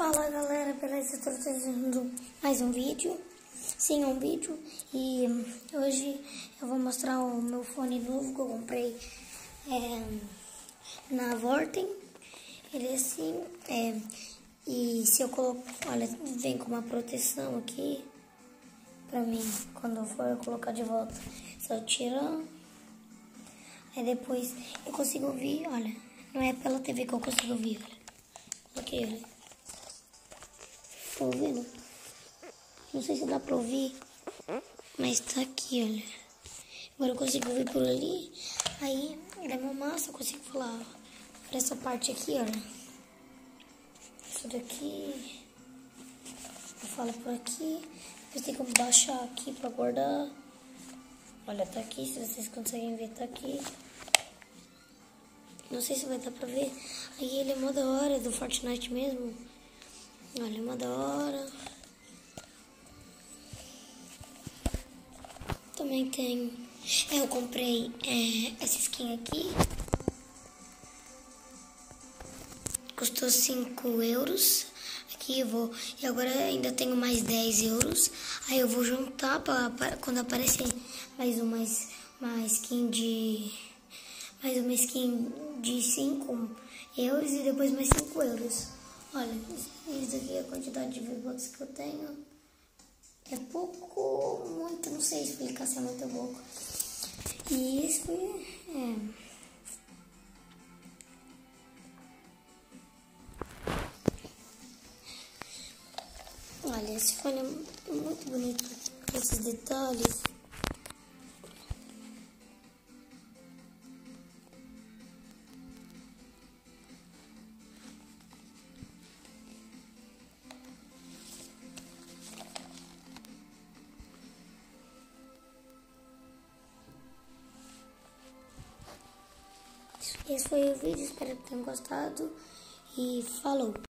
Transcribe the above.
Fala galera, beleza? Estou trazendo mais um vídeo. Sim, um vídeo. E hoje eu vou mostrar o meu fone novo que eu comprei na Vorten. Ele é assim, e se eu coloco, olha, vem com uma proteção aqui pra mim, quando eu for colocar de volta. Só tirar. Aí depois eu consigo ouvir, olha, não é pela TV que eu consigo ouvir, olha. Coloquei, olha. Tá ouvindo? Não sei se dá pra ouvir, mas tá aqui, olha. Agora eu consigo ouvir por ali. Aí, ele é uma massa, eu consigo falar por essa parte aqui, olha. Isso daqui. Eu falo por aqui. Depois tem que baixar aqui pra guardar. Olha, tá aqui, se vocês conseguem ver, tá aqui. Não sei se vai dar pra ver. Aí ele é mó da hora, do Fortnite mesmo. Olha, é mó da hora. Também tem. Eu comprei essa skin aqui. Custou 5 euros. Aqui eu vou. E agora ainda tenho mais 10 euros. Aí eu vou juntar para quando aparecer mais uma skin de. Mais uma skin de 5 euros e depois mais 5 euros. Olha, isso aqui é a quantidade de V-Bucks que eu tenho. É pouco, muito, não sei explicar se é muito pouco. E isso Olha, esse fone é muito bonito, com esses detalhes. Esse foi o vídeo, espero que tenham gostado e falou!